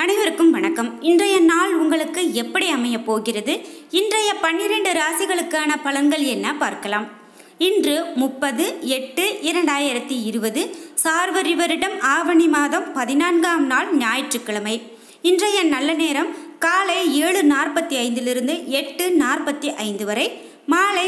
அனைவருக்கும் வணக்கம். இன்றைய நாள் உங்களுக்கு எப்படி அமைய போகிறது? இன்றைய 12 ராசிகளுக்கான பலன்கள் என்ன பார்க்கலாம். இன்று 30/8/2020 சார்வரி வருடம் ஆவணி மாதம் 14ஆம் நாள் ஞாயிற்றுக்கிழமை. இன்றைய நல்ல நேரம் காலை 7:45 8:45 வரை, மாலை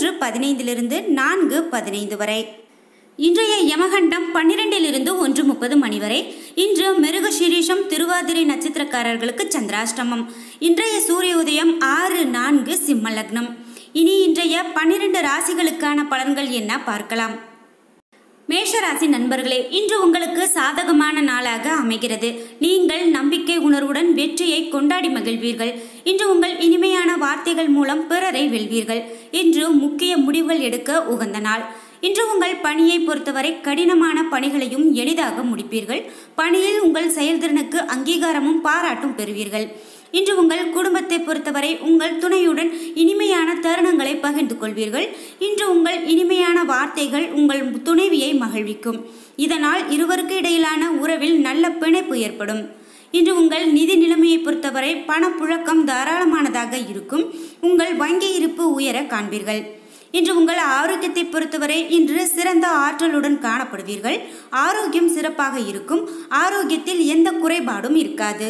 3:15 4:15 வரை. இன்றைய யமகண்டம் 12 1:30 மணி வரை. இன்று மிருகசீரிஷம் திருவாதிரை நட்சத்திரக்காரர்களுக்கு சந்திராஷ்டமம். இன்றைய சூரிய உதயம் 6:04 சிம்ம லக்னம். இனி இன்றைய 12 ராசிகளுக்கான பலன்கள் என்ன பார்க்கலாம். மேஷராசி நண்பர்களே, இன்று உங்களுக்கு சாதகமான நாளாக அமைகிறது. நீங்கள் நம்பிக்கை உணர்வுடன் வெற்றியை கொண்டாடி மகிழ்வீர்கள். இன்று உங்கள் இனிமையான வார்த்தைகள் மூலம் பிறரை வெல்வீர்கள். இன்று முக்கிய முடிவுகள் எடுக்க உகந்த நாள். இன்று உங்கள் பணியை பொறுத்தவரை கடினமான பணிகளையும் எளிதாக முடிப்பீர்கள். பணியில் உங்கள் செயல்திறனுக்கு அங்கீகாரமும் பாராட்டும் பெறுவீர்கள். இன்று உங்கள் குடும்பத்தை பொறுத்தவரை உங்கள் துணையுடன் இனிமையான தருணங்களை பகிர்ந்து கொள்வீர்கள். இன்று உங்கள் இனிமையான வார்த்தைகள் உங்கள் துணைவியை மகிழ்விக்கும். இதனால் இருவருக்கு இடையிலான உறவில் நல்ல பிணைப்பு ஏற்படும். இன்று உங்கள் நிதி நிலைமையை பொறுத்தவரை பணப்புழக்கம் தாராளமானதாக இருக்கும். உங்கள் வங்கி இருப்பு உயர காண்பீர்கள். இன்று உங்கள் ஆரோக்கியத்தை பொறுத்தவரை இன்று சிறந்த ஆற்றலுடன் காணப்படுவீர்கள். ஆரோக்கியம் சிறப்பாக இருக்கும். ஆரோக்கியத்தில் எந்த குறைபாடும் இருக்காது.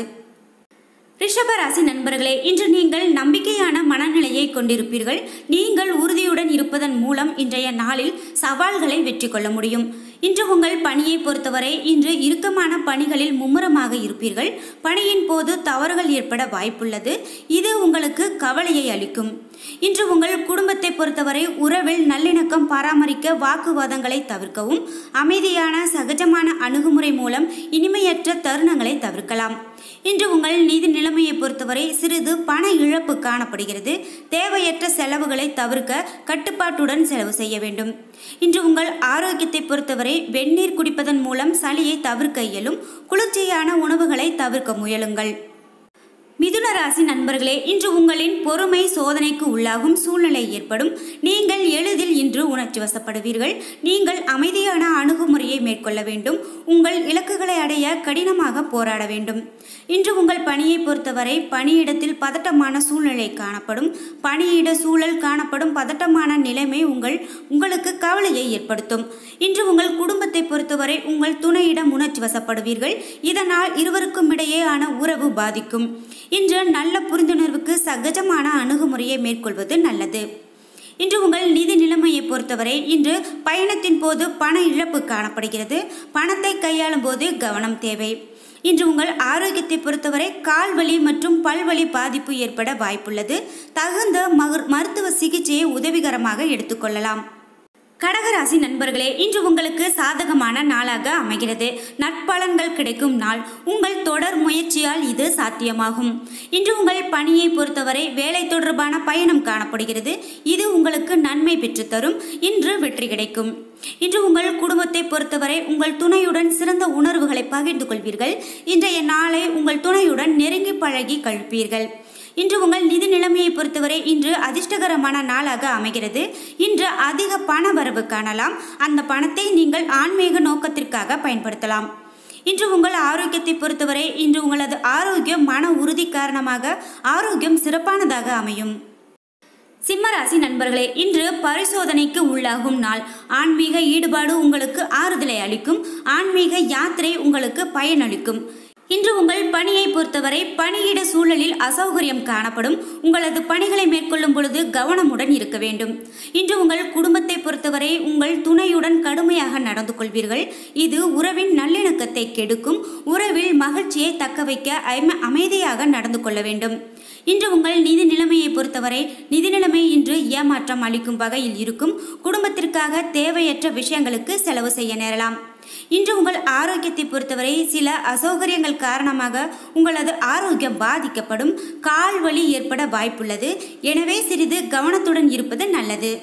ரிஷபராசி நண்பர்களே, இன்று நீங்கள் நம்பிக்கையான மனநிலையை கொண்டிருப்பீர்கள். நீங்கள் உறுதியுடன் இருப்பதன் மூலம் இன்றைய நாளில் சவால்களை வெற்றி கொள்ள முடியும். இன்று உங்கள் பணியை பொறுத்தவரை இன்று இறுக்கமான பணிகளில் மும்முரமாக இருப்பீர்கள். பணியின் போது தவறுகள் ஏற்பட வாய்ப்புள்ளது. இது உங்களுக்கு கவலையை அளிக்கும். இன்று உங்கள் குடும்பத்தை பொறுத்தவரை உறவில் நல்லிணக்கம் பராமரிக்க வாக்குவாதங்களை தவிர்க்கவும். அமைதியான சகஜமான அணுகுமுறை மூலம் இனிமையற்ற தருணங்களை தவிர்க்கலாம். இன்று உங்கள் நிதி நிலைமையை பொறுத்தவரை சிறிது பண இழப்பு காணப்படுகிறது. தேவையற்ற செலவுகளை தவிர்க்க கட்டுப்பாட்டுடன் செலவு செய்ய வேண்டும். இன்று உங்கள் ஆரோக்கியத்தை பொறுத்தவரை வெந்நீர் குடிப்பதன் மூலம் சளியை தவிர்க்க இயலும். குளிர்ச்சியான உணவுகளை தவிர்க்க முயலுங்கள். மிதுன ராசி நண்பர்களே, இன்று உங்களின் பொறுமை சோதனைக்கு உள்ளாகும் சூழ்நிலை ஏற்படும். நீங்கள் எளிதில் இன்று உணர்ச்சி வசப்படுவீர்கள். நீங்கள் அமைதியான அணுகுமுறையை மேற்கொள்ள வேண்டும். உங்கள் இலக்குகளை அடைய கடினமாக போராட வேண்டும். இன்று உங்கள் பணியை பொறுத்தவரை பணியிடத்தில் பதட்டமான சூழ்நிலை காணப்படும். பணியிட சூழல் காணப்படும் பதட்டமான நிலைமை உங்களுக்கு கவலையை ஏற்படுத்தும். இன்று உங்கள் குடும்பத்தை பொறுத்தவரை உங்கள் துணையிடம் உணர்ச்சி வசப்படுவீர்கள். இதனால் இருவருக்கும் இடையேயான உறவு பாதிக்கும். இன்று நல்ல புரிந்துணர்வுக்கு சகஜமான அணுகுமுறையை மேற்கொள்வது நல்லது. இன்று உங்கள் நிதி நிலைமையை பொறுத்தவரை இன்று பயணத்தின் போது பண இழப்பு காணப்படுகிறது. பணத்தை கையாளும் போது கவனம் தேவை. இன்று உங்கள் ஆரோக்கியத்தை பொறுத்தவரை கால்வலி மற்றும் பல்வலி பாதிப்பு ஏற்பட வாய்ப்புள்ளது. தகுந்த மருத்துவ சிகிச்சையை உதவிகரமாக எடுத்துக்கொள்ளலாம். கடகராசி நண்பர்களே, இன்று உங்களுக்கு சாதகமான நாளாக அமைகிறது. நற்பலன்கள் கிடைக்கும் நாள். உங்கள் தொடர் முயற்சியால் இது சாத்தியமாகும். இன்று உங்கள் பணியை பொறுத்தவரை வேலை தொடர்பான பயணம் காணப்படுகிறது. இது உங்களுக்கு நன்மை பெற்றுத்தரும். இன்று வெற்றி கிடைக்கும். இன்று உங்கள் குடும்பத்தை பொறுத்தவரை உங்கள் துணையுடன் சிறந்த உணர்வுகளை பகிர்ந்து கொள்வீர்கள். இன்றைய நாளை உங்கள் துணையுடன் நெருங்கி பழகி கழிப்பீர்கள். இன்று உங்கள் நிதி நிலைமையை பொறுத்தவரை இன்று அதிர்ஷ்டகரமான நாளாக அமைகிறது. இன்று அதிக பண வரவு காணலாம். அந்த பணத்தை நீங்கள் ஆன்மீக நோக்கத்திற்காக பயன்படுத்தலாம். இன்று உங்கள் ஆரோக்கியத்தை பொறுத்தவரை இன்று உங்களது ஆரோக்கியம் மன உறுதி காரணமாக ஆரோக்கியம் சிறப்பானதாக அமையும். சிம்மராசி நண்பர்களே, இன்று பரிசோதனைக்கு உள்ளாகும் நாள். ஆன்மீக ஈடுபாடு உங்களுக்கு ஆறுதலை அளிக்கும். ஆன்மீக யாத்திரை உங்களுக்கு பயனளிக்கும். இன்று உங்கள் பணியை பொறுத்தவரை பணியிட சூழலில் அசௌகரியம் காணப்படும். உங்களது பணிகளை மேற்கொள்ளும் பொழுது கவனமுடன் இருக்க வேண்டும். இன்று உங்கள் குடும்பத்தை பொறுத்தவரை உங்கள் துணையுடன் கடுமையாக நடந்து கொள்வீர்கள். இது உறவின் நல்லிணக்கத்தை கெடுக்கும். உறவில் மகிழ்ச்சியை தக்க வைக்க அமைதியாக நடந்து கொள்ள வேண்டும். இன்று உங்கள் நிதி நிலைமையை பொறுத்தவரை நிதி நிலைமை இன்று ஏமாற்றம் அளிக்கும் வகையில் இருக்கும். குடும்பத்திற்காக தேவையற்ற விஷயங்களுக்கு செலவு செய்ய நேரலாம். இன்று உங்கள் ஆரோக்கியத்தை பொறுத்தவரை சில அசௌகரியங்கள் காரணமாக உங்களது ஆரோக்கியம் பாதிக்கப்படும். கால் வலி ஏற்பட வாய்ப்புள்ளது. எனவே சிறிது கவனத்துடன் இருப்பது நல்லது.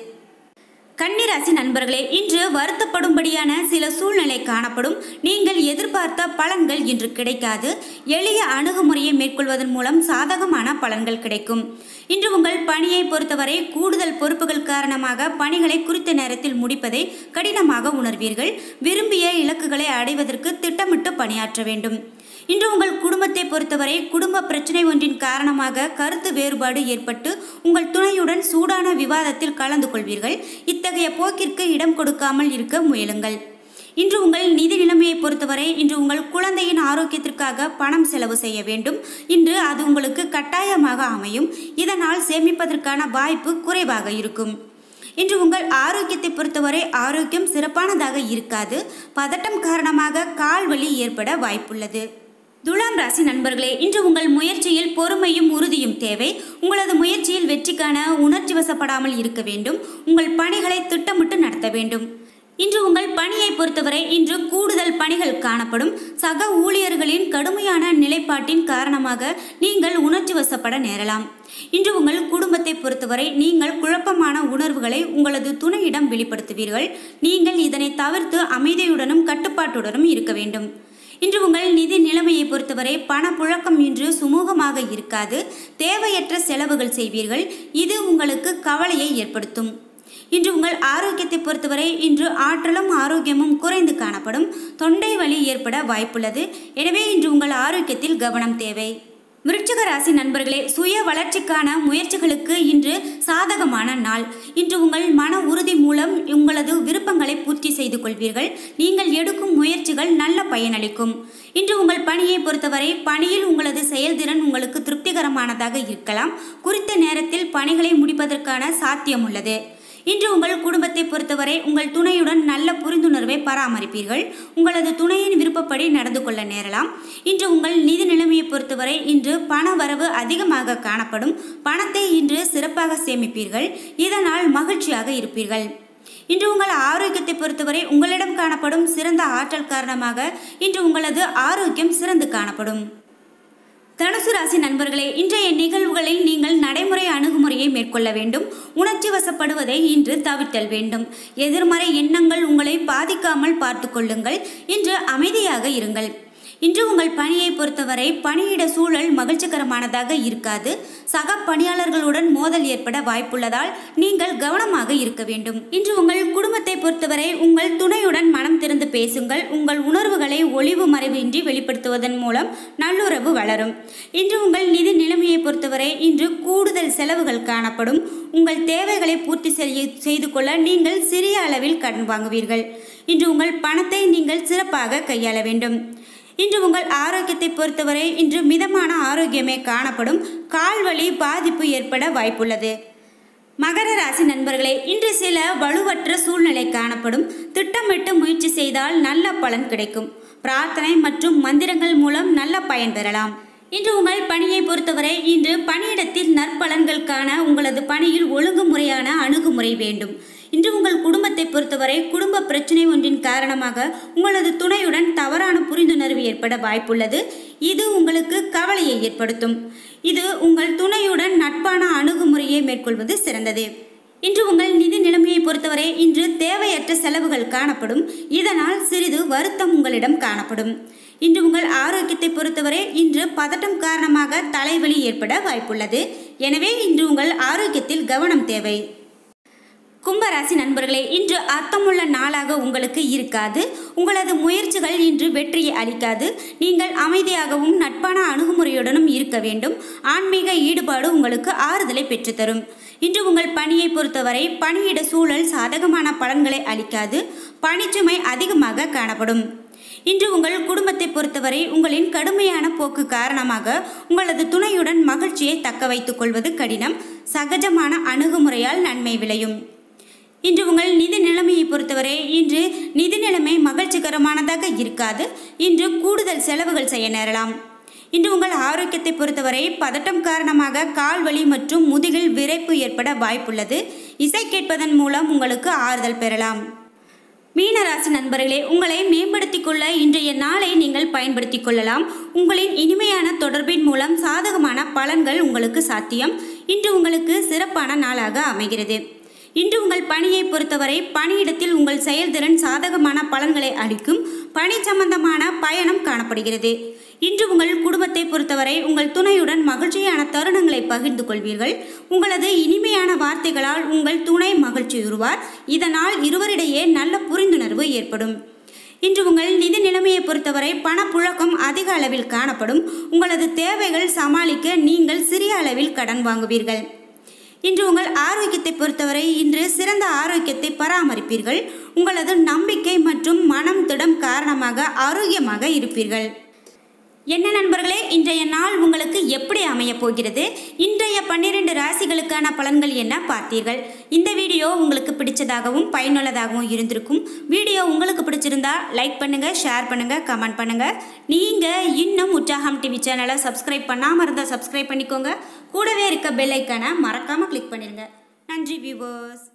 கன்னிராசி நண்பர்களே, இன்று வருத்தப்படும்படியான சில சூழ்நிலை காணப்படும். நீங்கள் எதிர்பார்த்த பலன்கள் இன்று கிடைக்காது. எளிய அணுகுமுறையை மேற்கொள்வதன் மூலம் சாதகமான பலன்கள் கிடைக்கும். இன்று உங்கள் பணியை பொறுத்தவரை கூடுதல் பொறுப்புகள் காரணமாக பணிகளை குறித்த நேரத்தில் முடிப்பதை கடினமாக உணர்வீர்கள். விரும்பிய இலக்குகளை அடைவதற்கு திட்டமிட்டு பணியாற்ற வேண்டும். இன்று உங்கள் குடும்பத்தை குடும்பத்தை பொறுத்தவரை குடும்ப பிரச்சனை ஒன்றின் காரணமாக கருத்து வேறுபாடு ஏற்பட்டு உங்கள் துணையுடன் சூடான விவாதத்தில் கலந்து கொள்வீர்கள். இத்தகைய போக்கிற்கு இடம் கொடுக்காமல் இருக்க முயலுங்கள். இன்று உங்கள் நிதி நிலைமையை பொறுத்தவரை இன்று உங்கள் குழந்தையின் ஆரோக்கியத்திற்காக பணம் செலவு செய்ய வேண்டும். இன்று அது உங்களுக்கு கட்டாயமாக அமையும். இதனால் சேமிப்பதற்கான வாய்ப்பு குறைவாக இருக்கும். இன்று உங்கள் ஆரோக்கியத்தை பொறுத்தவரை ஆரோக்கியம் சிறப்பானதாக இருக்காது. பதட்டம் காரணமாக கால் வலி ஏற்பட வாய்ப்புள்ளது. துலாம் ராசி நண்பர்களே, இன்று உங்கள் முயற்சியில் பொறுமையும் உறுதியும் தேவை. உங்களது முயற்சியில் வெற்றிக்கான உணர்ச்சி வசப்படாமல் இருக்க வேண்டும். உங்கள் பணிகளை திட்டமிட்டு நடத்த வேண்டும். இன்று உங்கள் பணியை பொறுத்தவரை இன்று கூடுதல் பணிகள் காணப்படும். சக ஊழியர்களின் கடுமையான நிலைப்பாட்டின் காரணமாக நீங்கள் உணர்ச்சி வசப்பட நேரலாம். இன்று உங்கள் குடும்பத்தை பொறுத்தவரை நீங்கள் குழப்பமான உணர்வுகளை உங்களது துணையிடம் வெளிப்படுத்துவீர்கள். நீங்கள் இதனை தவிர்த்து அமைதியுடனும் கட்டுப்பாட்டுடனும் இருக்க வேண்டும். இன்று உங்கள் நிதி நிலைமையை பொறுத்தவரை பணப்புழக்கம் இன்று சுமூகமாக இருக்காது. தேவையற்ற செலவுகள் செய்வீர்கள். இது உங்களுக்கு கவலையை ஏற்படுத்தும். இன்று உங்கள் ஆரோக்கியத்தை பொறுத்தவரை இன்று ஆற்றலும் ஆரோக்கியமும் குறைந்து காணப்படும். தொண்டை வலி ஏற்பட வாய்ப்புள்ளது. எனவே இன்று உங்கள் ஆரோக்கியத்தில் கவனம் தேவை. விருச்சிக ராசி நண்பர்களே, சுய வளர்ச்சிக்கான முயற்சிகளுக்கு இன்று சாதகமான நாள். இன்று உங்கள் மன உறுதி மூலம் உங்களது விருப்பங்களை பூர்த்தி செய்து கொள்வீர்கள். நீங்கள் எடுக்கும் முயற்சிகள் நல்ல பயனளிக்கும். இன்று உங்கள் பணியை பொறுத்தவரை பணியில் உங்களது செயல்திறன் உங்களுக்கு திருப்திகரமானதாக இருக்கலாம். குறித்த நேரத்தில் பணிகளை முடிப்பதற்கான சாத்தியம் உள்ளது. இன்று உங்கள் குடும்பத்தை பொறுத்தவரை உங்கள் துணையுடன் நல்ல புரிந்துணர்வை பராமரிப்பீர்கள். உங்களது துணையின் விருப்பப்படி நடந்து கொள்ள நேரலாம். இன்று உங்கள் நிதி நிலைமையை பொறுத்தவரை இன்று பண வரவு அதிகமாக காணப்படும். பணத்தை இன்று சிறப்பாக சேமிப்பீர்கள். இதனால் மகிழ்ச்சியாக இருப்பீர்கள். இன்று உங்கள் ஆரோக்கியத்தை பொறுத்தவரை உங்களிடம் காணப்படும் சிறந்த ஆற்றல் காரணமாக இன்று உங்களது ஆரோக்கியம் சிறந்து காணப்படும். தனுசு ராசி நண்பர்களே, இன்றைய நிகழ்வுகளில் நீங்கள் நடைமுறை அணுகுமுறையை மேற்கொள்ள வேண்டும். உணர்ச்சி வசப்படுவதை இன்று தவிர்த்தல் வேண்டும். எதிர்மறை எண்ணங்கள் உங்களை பாதிக்காமல் பார்த்து கொள்ளுங்கள். இன்று அமைதியாக இருங்கள். இன்று உங்கள் பணியை பொறுத்தவரை பணியிட சூழல் மகிழ்ச்சிகரமானதாக இருக்காது. சக பணியாளர்களுடன் மோதல் ஏற்பட வாய்ப்புள்ளதால் நீங்கள் கவனமாக இருக்க வேண்டும். இன்று உங்கள் குடும்பத்தை பொறுத்தவரை உங்கள் துணையுடன் மனம் திறந்து பேசுங்கள். உங்கள் உணர்வுகளை ஒளிவு மறைவின்றி வெளிப்படுத்துவதன் மூலம் நல்லுறவு வளரும். இன்று உங்கள் நிதி நிலைமையை பொறுத்தவரை இன்று கூடுதல் செலவுகள் காணப்படும். உங்கள் தேவைகளை பூர்த்தி செய்து கொள்ள நீங்கள் சிறிய அளவில் கடன் வாங்குவீர்கள். இன்று உங்கள் பணத்தை நீங்கள் சிறப்பாக கையாள வேண்டும். இன்று உங்கள் ஆரோக்கியத்தை பொறுத்தவரை இன்று மிதமான ஆரோக்கியமே காணப்படும். கால்வலி பாதிப்பு ஏற்பட வாய்ப்புள்ளது. மகர ராசி நண்பர்களே, இன்று சில வலுவற்ற சூழ்நிலை காணப்படும். திட்டமிட்டு முயற்சி செய்தால் நல்ல பலன் கிடைக்கும். பிரார்த்தனை மற்றும் மந்திரங்கள் மூலம் நல்ல பயன் பெறலாம். இன்று உங்கள் பணியை பொறுத்தவரை இன்று பணியிடத்தில் நற்பலன்கள் காண உங்களது பணியில் ஒழுங்குமுறையான அணுகுமுறை வேண்டும். இன்று உங்கள் குடும்பத்தை பொறுத்தவரை குடும்ப பிரச்சனை ஒன்றின் காரணமாக உங்களது துணையுடன் தவறான புரிந்துணர்வு ஏற்பட வாய்ப்புள்ளது. இது உங்களுக்கு கவலையை ஏற்படுத்தும். இது உங்கள் துணையுடன் நட்பான அணுகுமுறையை மேற்கொள்வது சிறந்தது. இன்று உங்கள் நிதி நிலைமையை பொறுத்தவரை இன்று தேவையற்ற செலவுகள் காணப்படும். இதனால் சிறிது வருத்தம் உங்களிடம் காணப்படும். இன்று உங்கள் ஆரோக்கியத்தை பொறுத்தவரை இன்று பதட்டம் காரணமாக தலைவலி ஏற்பட வாய்ப்புள்ளது. எனவே இன்று உங்கள் ஆரோக்கியத்தில் கவனம் தேவை. கும்பராசி நண்பர்களே, இன்று அர்த்தமுள்ள நாளாக உங்களுக்கு இருக்காது. உங்களது முயற்சிகள் இன்று வெற்றியை அளிக்காது. நீங்கள் அமைதியாகவும் நட்பான அணுகுமுறையுடனும் இருக்க வேண்டும். ஆன்மீக ஈடுபாடு உங்களுக்கு ஆறுதலை பெற்றுத்தரும். இன்று உங்கள் பணியை பொறுத்தவரை பணியிட சூழல் சாதகமான பலன்களை அளிக்காது. பணிச்சுமை அதிகமாக காணப்படும். இன்று உங்கள் குடும்பத்தை பொறுத்தவரை உங்களின் கடுமையான போக்கு காரணமாக உங்களது துணையுடன் மகிழ்ச்சியை தக்க வைத்துக் கொள்வது கடினம். சகஜமான அணுகுமுறையால் நன்மை விளையும். இன்று உங்கள் நிதி நிலைமையை பொறுத்தவரை இன்று நிதி நிலைமை மகிழ்ச்சிகரமானதாக இருக்காது. இன்று கூடுதல் செலவுகள் செய்ய நேரலாம். இன்று உங்கள் ஆரோக்கியத்தை பொறுத்தவரை பதட்டம் காரணமாக கால்வலி மற்றும் முதுகில் விரைப்பு ஏற்பட வாய்ப்புள்ளது. இசை கேட்பதன் மூலம் உங்களுக்கு ஆறுதல் பெறலாம். மீனராசி நண்பர்களே, உங்களை மேம்படுத்திக் கொள்ள இன்றைய நாளை நீங்கள் பயன்படுத்திக் கொள்ளலாம். உங்களின் இனிமையான தொடர்பின் மூலம் சாதகமான பலன்கள் உங்களுக்கு சாத்தியம். இன்று உங்களுக்கு சிறப்பான நாளாக அமைகிறது. இன்று உங்கள் பணியை பொறுத்தவரை பணியிடத்தில் உங்கள் செயல்திறன் சாதகமான பலன்களை அளிக்கும். பணி சம்பந்தமான பயணம் காணப்படுகிறது. இன்று உங்கள் குடும்பத்தை பொறுத்தவரை உங்கள் துணையுடன் மகிழ்ச்சியான தருணங்களை பகிர்ந்து கொள்வீர்கள். உங்களது இனிமையான வார்த்தைகளால் உங்கள் துணை மகிழ்ச்சியுறுவார். இதனால் இருவரிடையே நல்ல புரிந்துணர்வு ஏற்படும். இன்று உங்கள் நிதி நிலைமையை பொறுத்தவரை பணப்புழக்கம் அதிக அளவில் காணப்படும். உங்களது தேவைகள் சமாளிக்க நீங்கள் சிறிய அளவில் கடன் வாங்குவீர்கள். இன்று உங்கள் ஆரோக்கியத்தை பொறுத்தவரை இன்று சிறந்த ஆரோக்கியத்தை பராமரிப்பீர்கள். உங்களது நம்பிக்கை மற்றும் மனம் திடம் காரணமாக ஆரோக்கியமாக இருப்பீர்கள். என்ன நண்பர்களே, இன்றைய நாள் உங்களுக்கு எப்படி அமையப் போகிறது? இன்றைய 12 ராசிகளுக்கான பலன்கள் என்ன பார்த்தீர்கள்? இந்த வீடியோ உங்களுக்கு பிடிச்சதாகவும் பயனுள்ளதாகவும் இருந்திருக்கும். வீடியோ உங்களுக்கு பிடிச்சிருந்தா லைக் பண்ணுங்க, ஷேர் பண்ணுங்க, கமெண்ட் பண்ணுங்க. நீங்க இன்னும் உற்சாகம் டிவி சேனலை சப்ஸ்கிரைப் பண்ணாமல் இருந்தால் சப்ஸ்கிரைப் பண்ணிக்கோங்க. கூடவே இருக்க பெல் ஐக்கானை மறக்காம கிளிக் பண்ணிருங்க. நன்றி வியூவர்ஸ்.